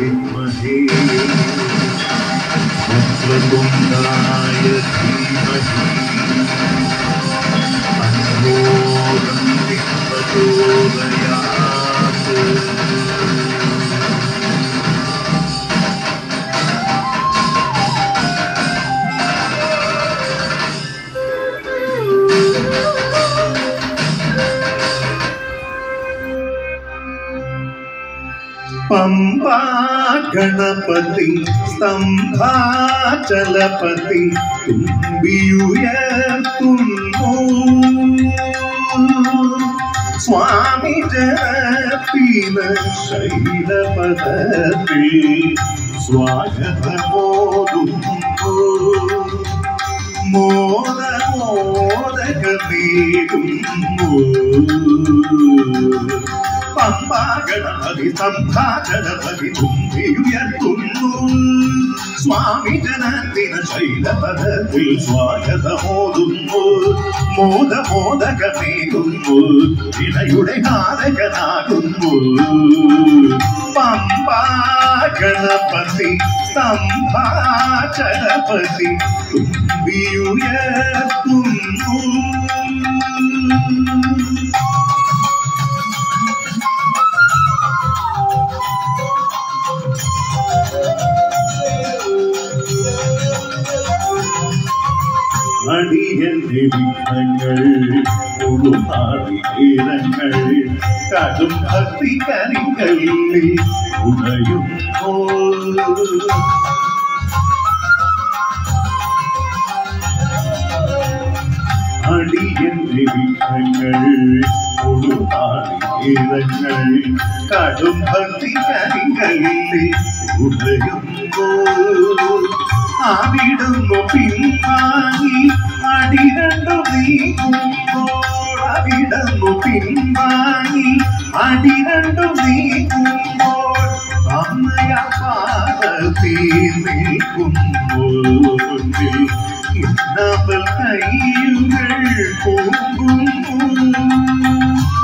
विद्महे वक्रतुण्डाय धीमहि तन्नो दन्तिः प्रचोदयात्। पंबा गणपति स्तंभाचलपति तुम्बियुयर्तुन्नो स्वामी जपीन शैलपदति स्वागतमोदुन्नो मोद मोदकमेदुन्नो पंबा गणपति स्तंभाचलपति तुम्बियुयर्तुन्नो स्वामी जनदिन शैलपदति स्वागतमोदुन्नो मोद मोदकमेदुन्नो विनयुडे नादकनागुन्नो पंबा गणपति स्तंभाचलपति तुम्बियुयर्तुन्नो। അടിയന്റെ വിഘ്നങ്ങൾ ഉടുനാളികേരങ്ങൾ കടും ഭക്തി കരികളിൽ ഉണയുമ്പോൾ അടിയന്റെ വിഘ്നങ്ങൾ ഉടുനാളികേരങ്ങൾ കടും ഭക്തി കരികളിൽ ഉണയുമ്പോൾ അവിടുന്നു പിൻവാങ്ങി അടിരണ്ടു നീങ്ങുമ്പോൾ അവിടുന്നു പിൻവാങ്ങി അടിരണ്ടു നീങ്ങുമ്പോൾ അമ്മയ പാദത്തിൽ നിൽക്കുമ്പോൾ ഇന്നവൾ കൈകൾ പോകുന്നു